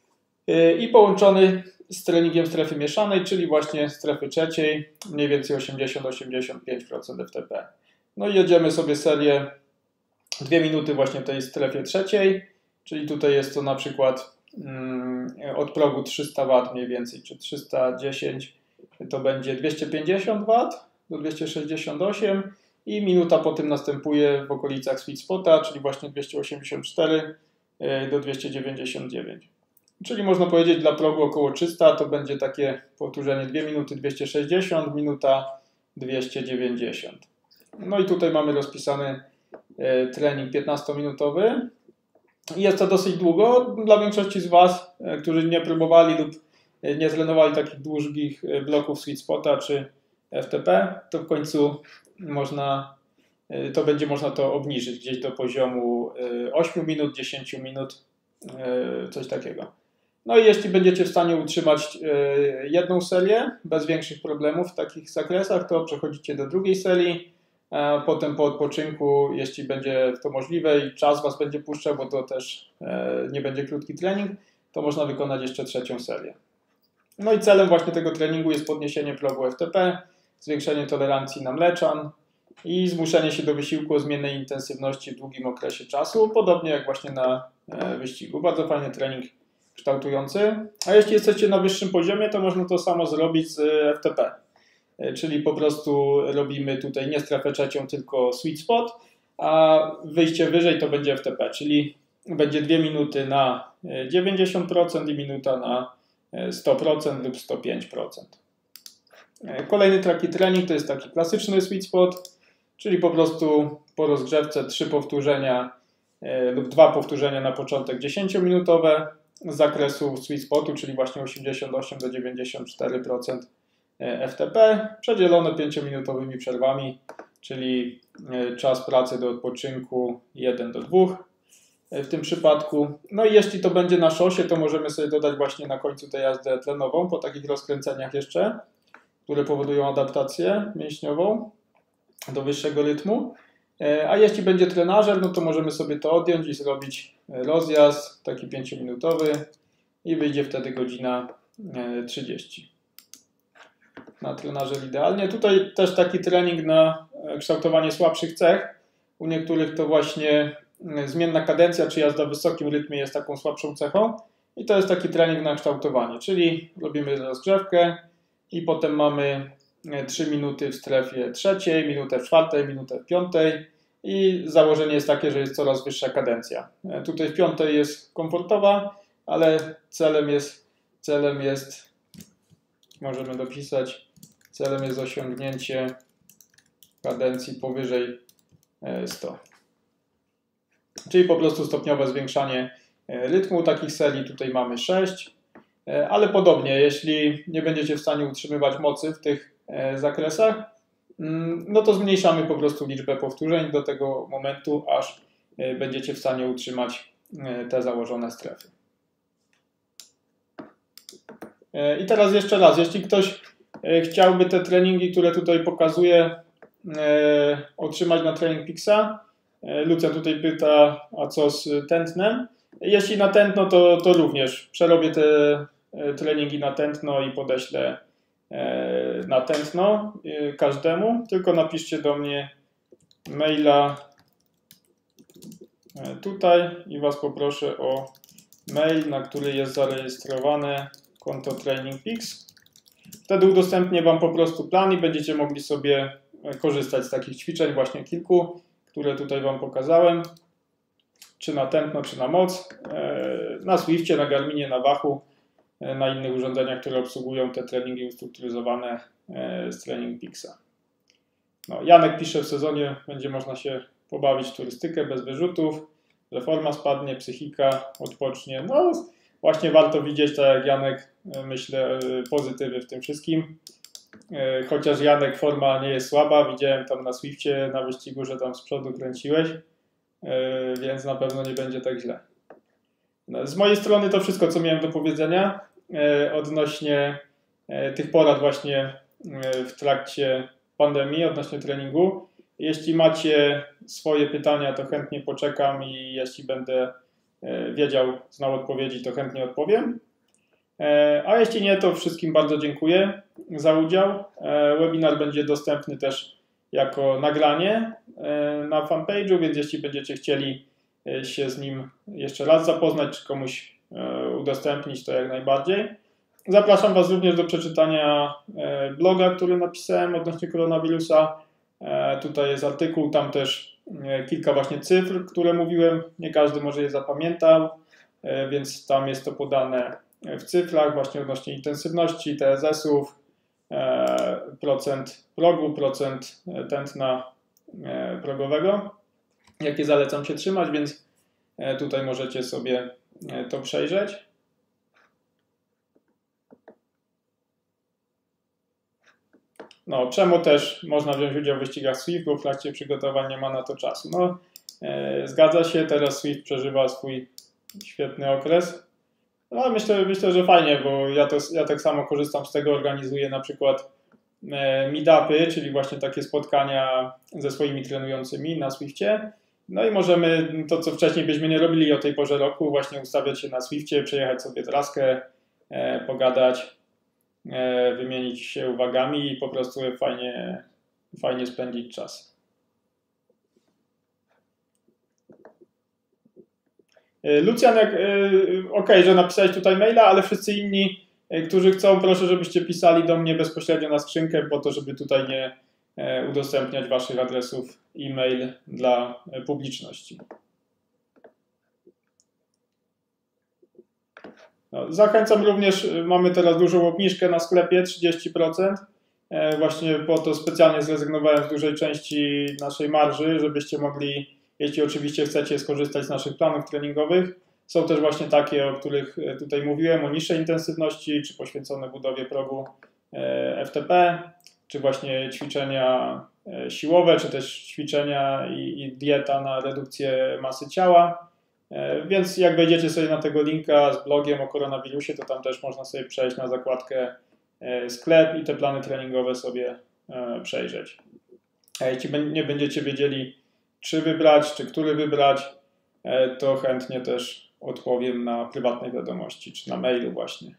i połączony z treningiem strefy mieszanej, czyli właśnie strefy trzeciej, mniej więcej osiemdziesiąt do osiemdziesięciu pięciu procent F T P. No i jedziemy sobie serię dwie minuty właśnie w tej strefie trzeciej, czyli tutaj jest to na przykład mm, od progu trzysta watów mniej więcej, czy trzysta dziesięć, to będzie dwieście pięćdziesiąt watów do dwieście sześćdziesiąt osiem i minuta po tym następuje w okolicach sweet spota, czyli właśnie dwieście osiemdziesiąt cztery do dwieście dziewięćdziesiąt dziewięć. Czyli można powiedzieć dla progu około trzysta to będzie takie powtórzenie dwie minuty dwieście sześćdziesiąt, minuta dwieście dziewięćdziesiąt. No i tutaj mamy rozpisany trening piętnastominutowy. Jest to dosyć długo. Dla większości z Was, którzy nie próbowali lub nie trenowali takich długich bloków sweet spota czy F T P, to w końcu można, to będzie można to obniżyć gdzieś do poziomu ośmiu minut, dziesięciu minut, coś takiego. No i jeśli będziecie w stanie utrzymać jedną serię bez większych problemów w takich zakresach, to przechodzicie do drugiej serii. A potem po odpoczynku, jeśli będzie to możliwe i czas Was będzie puszczał, bo to też nie będzie krótki trening, to można wykonać jeszcze trzecią serię. No i celem właśnie tego treningu jest podniesienie progu F T P, zwiększenie tolerancji na mleczan i zmuszenie się do wysiłku o zmiennej intensywności w długim okresie czasu, podobnie jak właśnie na wyścigu. Bardzo fajny trening kształtujący. A jeśli jesteście na wyższym poziomie, to można to samo zrobić z F T P. Czyli po prostu robimy tutaj nie strefę trzecią, tylko sweet spot, a wyjście wyżej to będzie F T P, czyli będzie dwie minuty na dziewięćdziesiąt procent i minuta na sto procent lub sto pięć procent. Kolejny taki trening to jest taki klasyczny sweet spot, czyli po prostu po rozgrzewce trzy powtórzenia lub dwa powtórzenia na początek dziesięciominutowe z zakresu sweet spotu, czyli właśnie osiemdziesiąt osiem do dziewięćdziesięciu czterech procent F T P, przedzielone pięciominutowymi przerwami, czyli czas pracy do odpoczynku jeden do dwóch w tym przypadku. No i jeśli to będzie na szosie, to możemy sobie dodać właśnie na końcu tę jazdę tlenową po takich rozkręceniach jeszcze, które powodują adaptację mięśniową do wyższego rytmu. A jeśli będzie trenażer, no to możemy sobie to odjąć i zrobić rozjazd taki pięciominutowy i wyjdzie wtedy godzina trzydzieści. Na trenażer idealnie. Tutaj też taki trening na kształtowanie słabszych cech. U niektórych to właśnie zmienna kadencja czy jazda w wysokim rytmie jest taką słabszą cechą i to jest taki trening na kształtowanie, czyli robimy rozgrzewkę i potem mamy trzy minuty w strefie trzeciej, minutę w czwartej, minutę w piątej i założenie jest takie, że jest coraz wyższa kadencja. Tutaj w piątej jest komfortowa, ale celem jest, celem jest możemy dopisać, celem jest osiągnięcie kadencji powyżej stu. Czyli po prostu stopniowe zwiększanie rytmu takich serii. Tutaj mamy sześć, ale podobnie, jeśli nie będziecie w stanie utrzymywać mocy w tych zakresach, no to zmniejszamy po prostu liczbę powtórzeń do tego momentu, aż będziecie w stanie utrzymać te założone strefy. I teraz jeszcze raz, jeśli ktoś chciałby te treningi, które tutaj pokazuję, otrzymać na Training Peaksa, Lucja tutaj pyta, a co z tętnem? Jeśli na tętno, to, to również przerobię te treningi na tętno i podeślę na tętno każdemu, tylko napiszcie do mnie maila tutaj i Was poproszę o mail, na który jest zarejestrowane konto Training Peaks. Wtedy udostępnię Wam po prostu plan i będziecie mogli sobie korzystać z takich ćwiczeń, właśnie kilku, które tutaj Wam pokazałem. czy na tętno, czy na moc, na Swiftie, na Garminie, na Wachu, na innych urządzeniach, które obsługują te treningi ustrukturyzowane z Training Peaksa. No, Janek pisze, w sezonie będzie można się pobawić w turystykę bez wyrzutów, że forma spadnie, psychika odpocznie. No właśnie warto widzieć, tak jak Janek, myślę, pozytywy w tym wszystkim. Chociaż Janek, forma nie jest słaba, widziałem tam na Swiftie, na wyścigu, że tam z przodu kręciłeś, więc na pewno nie będzie tak źle. Z mojej strony to wszystko, co miałem do powiedzenia odnośnie tych porad właśnie w trakcie pandemii, odnośnie treningu. Jeśli macie swoje pytania, to chętnie poczekam i jeśli będę wiedział, znał odpowiedzi, to chętnie odpowiem. A jeśli nie, to wszystkim bardzo dziękuję za udział. Webinar będzie dostępny też jako nagranie na fanpage'u, więc jeśli będziecie chcieli się z nim jeszcze raz zapoznać, czy komuś udostępnić, to jak najbardziej. Zapraszam Was również do przeczytania bloga, który napisałem odnośnie koronawirusa. Tutaj jest artykuł, tam też kilka właśnie cyfr, które mówiłem. Nie każdy może je zapamiętał, więc tam jest to podane w cyfrach właśnie odnośnie intensywności, T S S-ów, procent progu, procent tętna progowego, jakie zalecam się trzymać, więc tutaj możecie sobie to przejrzeć. No, Przemo też można wziąć udział w wyścigach Swift, bo w trakcie przygotowań nie ma na to czasu. No, e, zgadza się, teraz Swift przeżywa swój świetny okres. No, myślę, myślę, że fajnie, bo ja, to, ja tak samo korzystam z tego, organizuję na przykład e, meetupy, czyli właśnie takie spotkania ze swoimi trenującymi na Swiftie. No i możemy to, co wcześniej byśmy nie robili o tej porze roku, właśnie ustawiać się na Swiftie, przejechać sobie traskę, e, pogadać, wymienić się uwagami i po prostu fajnie, fajnie spędzić czas. Lucjan, jak, ok, że napisałeś tutaj maila, ale wszyscy inni, którzy chcą, proszę, żebyście pisali do mnie bezpośrednio na skrzynkę, po to, żeby tutaj nie udostępniać waszych adresów e-mail dla publiczności. No, zachęcam również, mamy teraz dużą obniżkę na sklepie, trzydzieści procent. Właśnie po to specjalnie zrezygnowałem z dużej części naszej marży, żebyście mogli, jeśli oczywiście chcecie skorzystać z naszych planów treningowych. Są też właśnie takie, o których tutaj mówiłem, o niższej intensywności, czy poświęcone budowie progu F T P, czy właśnie ćwiczenia siłowe, czy też ćwiczenia i, i dieta na redukcję masy ciała. Więc jak wejdziecie sobie na tego linka z blogiem o koronawirusie, to tam też można sobie przejść na zakładkę sklep i te plany treningowe sobie przejrzeć. A jeśli nie będziecie wiedzieli, czy wybrać, czy który wybrać, to chętnie też odpowiem na prywatnej wiadomości, czy na mailu właśnie.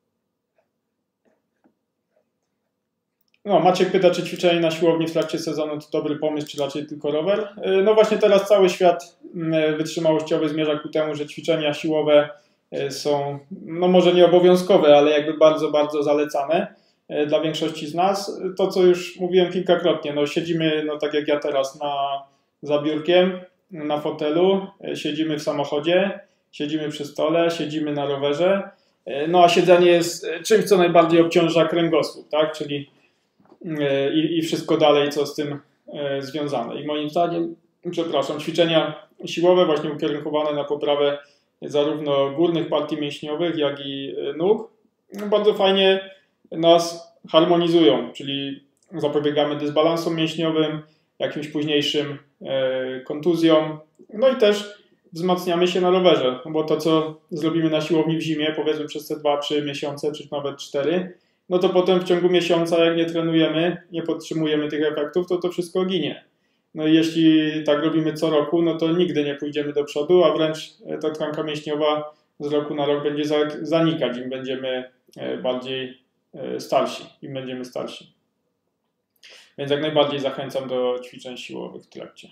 No, Maciek pyta, czy ćwiczenie na siłowni w trakcie sezonu to dobry pomysł, czy raczej tylko rower? No właśnie teraz cały świat wytrzymałościowy zmierza ku temu, że ćwiczenia siłowe są, no może nie obowiązkowe, ale jakby bardzo, bardzo zalecane dla większości z nas. To, co już mówiłem kilkakrotnie, no siedzimy, no tak jak ja teraz, na, za biurkiem, na fotelu, siedzimy w samochodzie, siedzimy przy stole, siedzimy na rowerze, no a siedzenie jest czymś, co najbardziej obciąża kręgosłup, tak, czyli I, i wszystko dalej, co z tym e, związane. I moim zdaniem, przepraszam, ćwiczenia siłowe właśnie ukierunkowane na poprawę zarówno górnych partii mięśniowych, jak i nóg, bardzo fajnie nas harmonizują, czyli zapobiegamy dysbalansom mięśniowym, jakimś późniejszym e, kontuzjom, no i też wzmacniamy się na rowerze, bo to, co zrobimy na siłowni w zimie, powiedzmy przez te dwa trzy miesiące, czy nawet cztery, no to potem w ciągu miesiąca, jak nie trenujemy, nie podtrzymujemy tych efektów, to to wszystko ginie. No i jeśli tak robimy co roku, no to nigdy nie pójdziemy do przodu, a wręcz ta tkanka mięśniowa z roku na rok będzie zanikać, im będziemy bardziej starsi, im będziemy starsi. Więc jak najbardziej zachęcam do ćwiczeń siłowych w trakcie.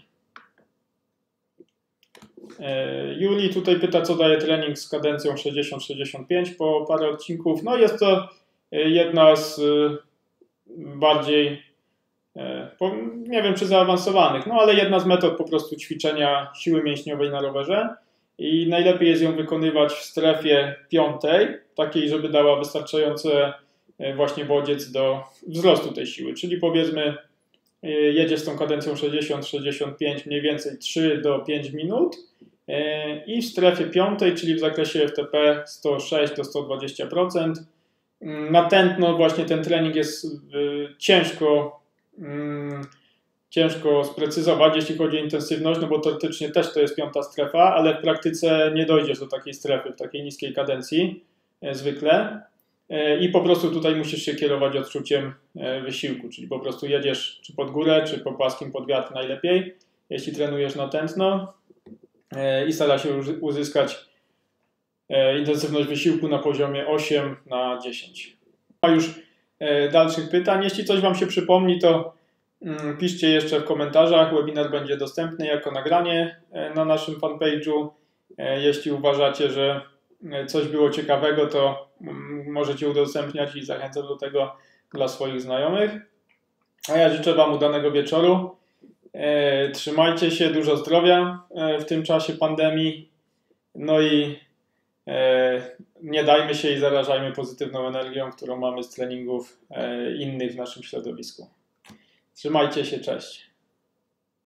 Juli tutaj pyta, co daje trening z kadencją sześćdziesiąt sześćdziesiąt pięć po parę odcinków. No jest to jedna z bardziej nie wiem czy zaawansowanych, no ale jedna z metod po prostu ćwiczenia siły mięśniowej na rowerze i najlepiej jest ją wykonywać w strefie piątej, takiej, żeby dała wystarczający właśnie bodziec do wzrostu tej siły, czyli powiedzmy jedziesz z tą kadencją sześćdziesiąt sześćdziesiąt pięć mniej więcej trzy do pięciu minut i w strefie piątej, czyli w zakresie F T P sto sześć do stu dwudziestu procent. Na tętno właśnie ten trening jest ciężko ciężko sprecyzować, jeśli chodzi o intensywność, no bo teoretycznie też to jest piąta strefa, ale w praktyce nie dojdziesz do takiej strefy, w takiej niskiej kadencji zwykle i po prostu tutaj musisz się kierować odczuciem wysiłku, czyli po prostu jedziesz czy pod górę, czy po płaskim pod wiatr najlepiej, jeśli trenujesz na tętno i stara się uzyskać intensywność wysiłku na poziomie osiem na dziesięć. Ma już dalszych pytań. Jeśli coś Wam się przypomni, to piszcie jeszcze w komentarzach. Webinar będzie dostępny jako nagranie na naszym fanpage'u. Jeśli uważacie, że coś było ciekawego, to możecie udostępniać i zachęcam do tego dla swoich znajomych. A ja życzę Wam udanego wieczoru. Trzymajcie się, dużo zdrowia w tym czasie pandemii. No i nie dajmy się i zarażajmy pozytywną energią, którą mamy z treningów innych w naszym środowisku. Trzymajcie się, cześć.